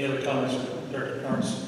Any other comments from Director Carnes?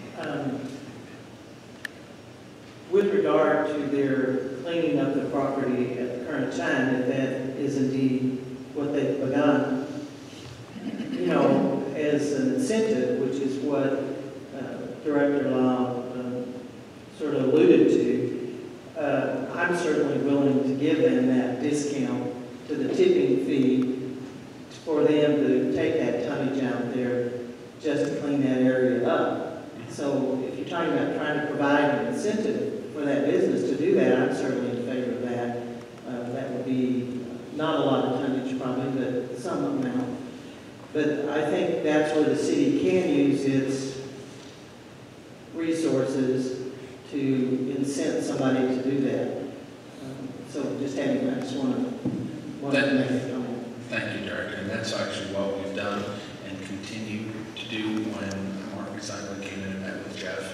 With regard to their cleaning up the property at the current time, if that is indeed what they've begun, you know, as an incentive, which is what Director Lau sort of alluded to, I'm certainly willing to give them that discount to the tipping fee for them to take that tonnage out there just to clean that area up. So if you're talking about trying to provide an incentive for that business to do that, I'm certainly in favor of that. That would be not a lot of tonnage probably, but some amount. But I think that's where the city can use its resources to incent somebody to do that. So just having that, I just want to make a comment. Thank you, Director. And that's actually what we've done and continue to do when Mark Recycling came in and met with Jeff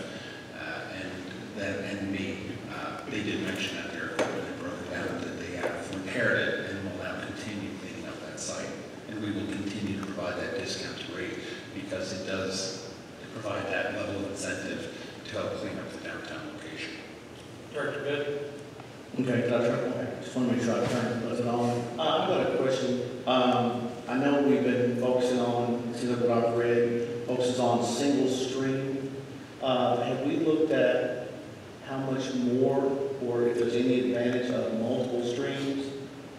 and me. They did mention that their equipment broke down, that they have repaired it and will now continue cleaning up that site. And we will continue to provide that discount rate because it does provide that level of incentive to help clean up the downtown location. Director Good? Okay, I just want to make sure I turn it on. I've got a question. I know we've been focusing on, see what I've read, focuses on single stream. Have we looked at how much more, or if there's any advantage of multiple streams?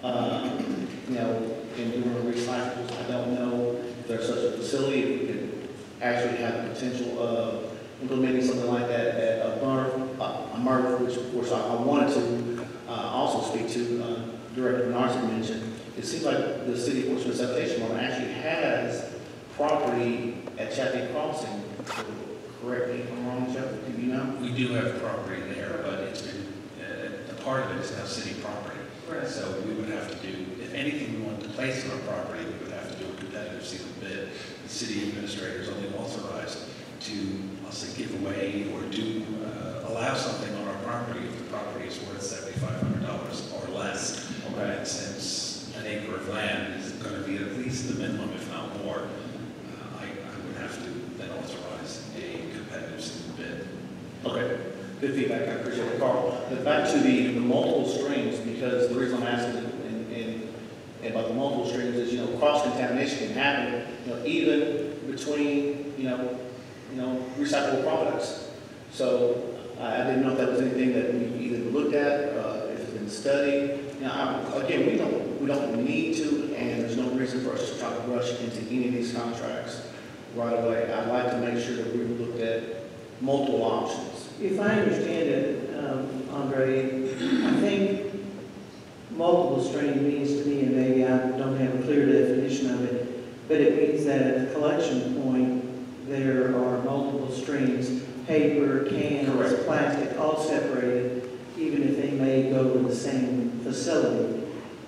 You know, in doing recycles, I don't know if there's such a facility, if we could actually have the potential of implementing something like that at a MRF, which of course I wanted to also speak to. Director Bernards mentioned, it seems like the City of Portsmouth Sanitation actually has property at Chappie Crossing. Correct me if I'm wrong, Jeff, do you know? We do have property there, but it's been, a part of it is now city property. Right. So we would have to do, if anything we wanted to place on our property, we would have to do a competitive sealed bid. The city administrator is only authorized to, I'll say, give away or do allow something on our property if the property is worth $7,500 or less. Okay. And since an acre of land is going to be at least the minimum, if not more, I would have to then authorize a competitive sealed bid. Okay, good feedback. I appreciate it, Carl. But back to the multiple streams, because the reason I'm asking about the multiple streams is, you know, cross contamination can happen, you know, even between, you know, recyclable products. So I didn't know if that was anything that we either looked at, if it's been studied. Now, again, we don't need to, and there's no reason for us to try to rush into any of these contracts right away. I'd like to make sure that we looked at multiple options. If I understand it, Andre, I think multiple stream means to me, and maybe I don't have a clear definition of it, but it means that at the collection point, there are multiple streams, paper, cans, correct, plastic, all separated, even if they may go to the same facility.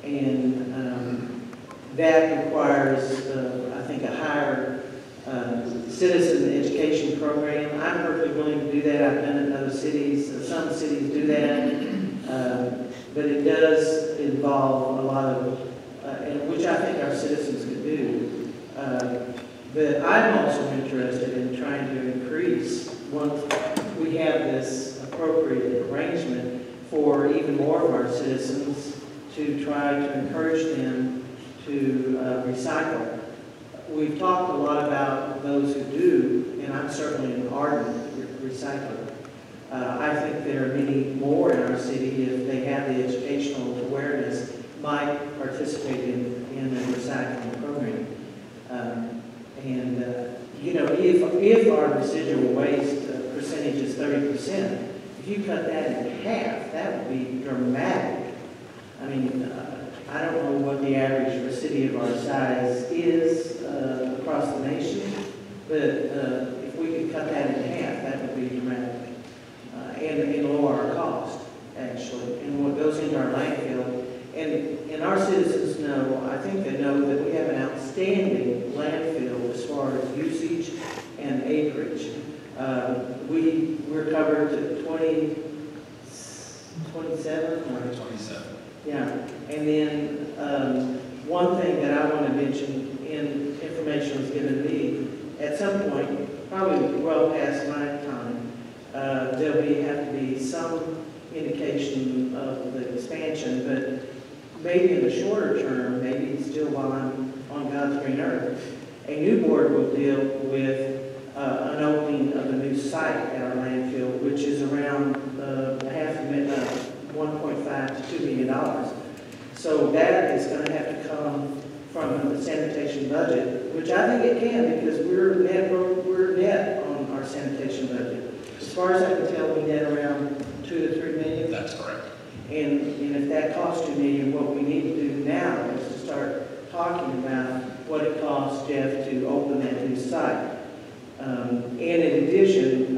And that requires, I think, a higher citizen education program. I'm perfectly willing to do that. I've done it in other cities. Some cities do that. But it does involve a lot of, which I think our citizens could do. But I'm also interested in trying to increase, once we have this appropriate arrangement, for even more of our citizens to try to encourage them to recycle. We've talked a lot about those who do, and I'm certainly an ardent recycler. I think there are many more in our city, if they have the educational awareness, might participate in the recycling program. You know, if our residual waste percentage is 30%, if you cut that in half, that would be dramatic. I mean, I don't know what the average for a city of our size is across the nation, but if we could cut that in half, that would be dramatic. And lower our cost, actually, and what goes into our landfill. And our citizens know, I think they know, that we have an outstanding landfill as far as usage and acreage. We're covered to 27? 27. Yeah, and then one thing that I want to mention, and information was given to me, at some point, probably well past my time, there'll have to be some indication of the expansion, but maybe in the shorter term, maybe still while I'm on God's green earth, a new board will deal with an opening of a new site at our landfill, which is around $1.5 to $2 million. So that is going to have to come from the sanitation budget, which I think it can, because we're net on our sanitation budget. As far as I can tell, we net around 2 to 3 million. That's correct. And if that costs $2 million, what we need to do now is to start talking about what it costs Jeff to open that new site. And in addition,